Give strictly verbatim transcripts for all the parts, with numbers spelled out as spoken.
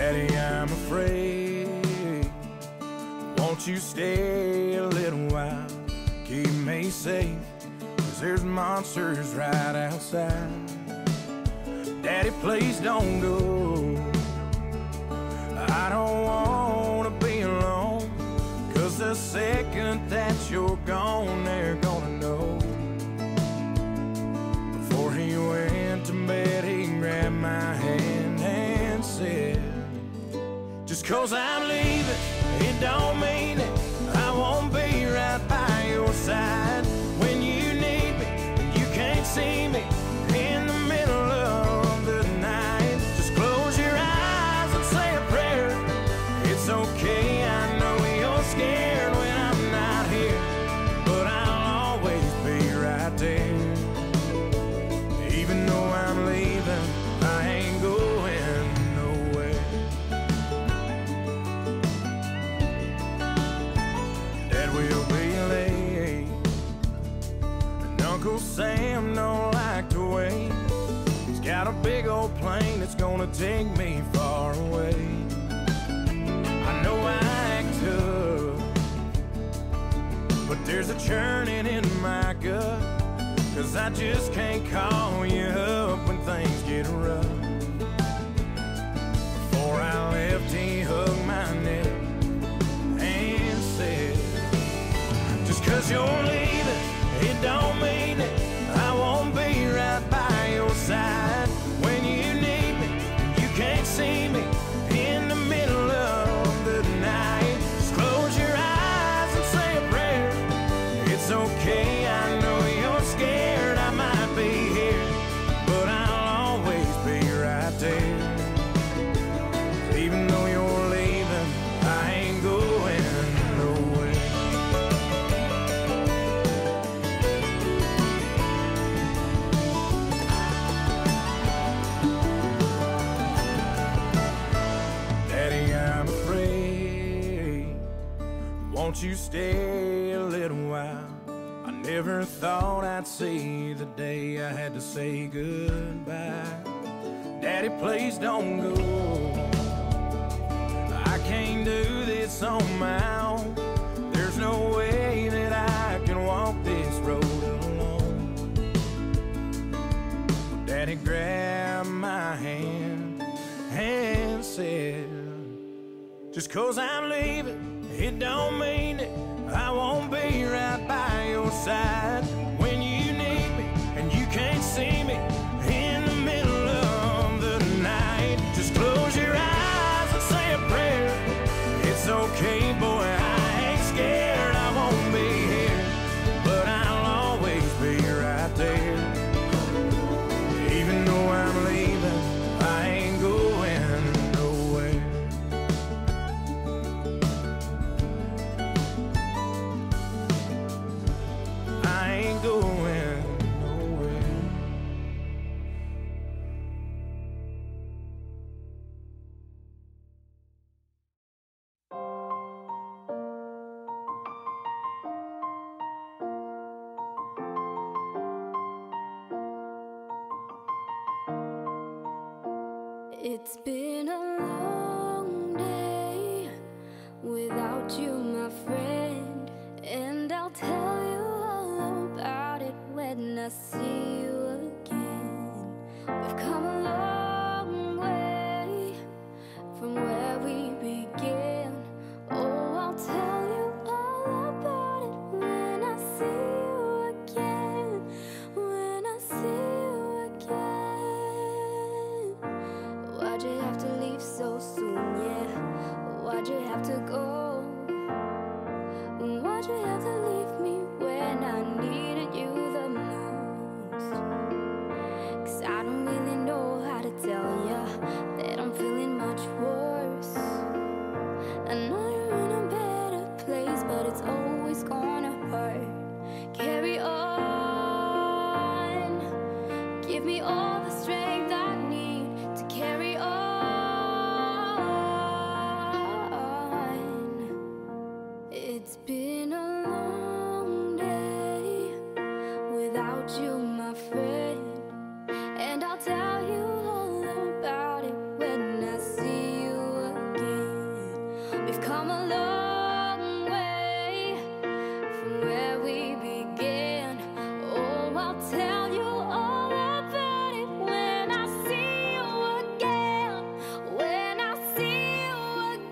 Daddy, I'm afraid. Won't you stay a little while? Keep me safe, 'cause there's monsters right outside. Daddy, please don't go. I don't wanna be alone, 'cause the second that you're gone, they're gonna know. Before he went to bed, he grabbed my hand and said, just 'cause I'm leaving, it don't mean it. I won't be right by your side when you need me and you can't see me in the middle of the night. Just close your eyes and say a prayer. It's okay, I know you're scared when I'm not here, but I'll always be right there. Even though I'm leaving, I ain't going nowhere. Dad will be late, and Uncle Sam don't like to wait. He's got a big old plane that's gonna take me far away. I know I act tough, but there's a churning in my gut, 'cause I just can't call you up when things get rough. Before I left, he hugged my neck and said, just 'cause you're leaving, it don't mean it. I won't be right by your side when you need me and you can't see me in the middle of the night. Just close your eyes and say a prayer. It's okay, I know you're scared, I might be here, but I'll always be right there. Even though you're leaving, I ain't going nowhere. Daddy, I'm afraid. Won't you stay a little while? I never thought I'd see the day I had to say goodbye. Daddy, please don't go. I can't do this on my own. There's no way that I can walk this road alone. Daddy grabbed my hand and said, just 'cause I'm leaving, it don't mean it. I won't be right by your side when you need me and you can't see me in the middle of the night. Just close your eyes and say a prayer. It's okay, boy, I ain't scared. I won't be here, but I'll always be right there. Even though I'm leaving, I ain't going nowhere. I ain't going nowhere. It's been a long day without you, my friend, and I'll tell you all about it when I see you again. We've come a long way from where we began. Oh, I'll tell you all about it when I see you again. When I see you again. Why'd you have to leave so soon, yeah? Why'd you have to go? Why'd you have to leave me when I needed you the most? 'Cause I don't really know how to tell ya that I'm feeling much worse. I know you're in a better place, but it's always gonna hurt. Carry on. Give me all the strength I need to carry on. It's been a long day without you, my friend, and I'll tell you all about it when I see you come a long way from where we began. Oh, I'll tell you all about it when I see you again. When I see you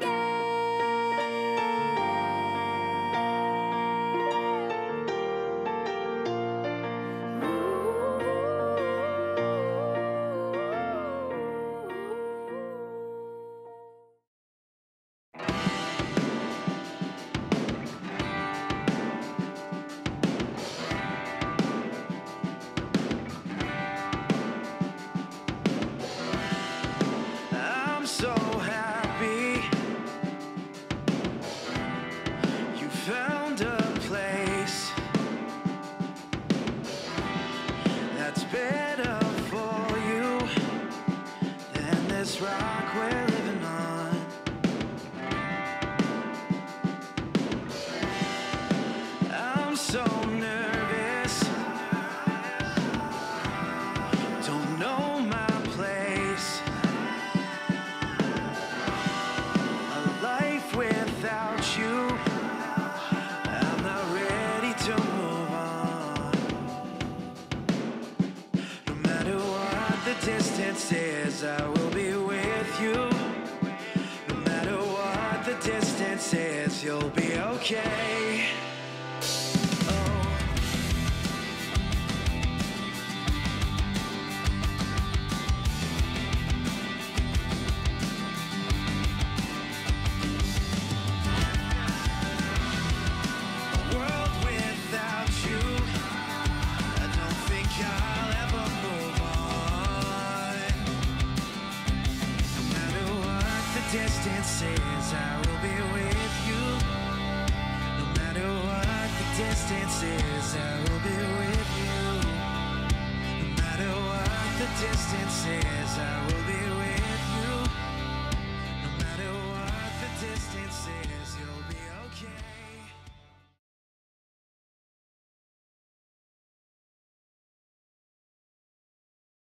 I'm so happy you found a place that's better for you than this rock we're living on. I'm so nervous, don't know my place. A life without you, I'm not ready to move on. No matter what the distance is, I will be with you. No matter what the distance is, you'll be okay. Distances, I will be with you. No matter what the distance is, I will be with you. No matter what the distance is, I will be with you.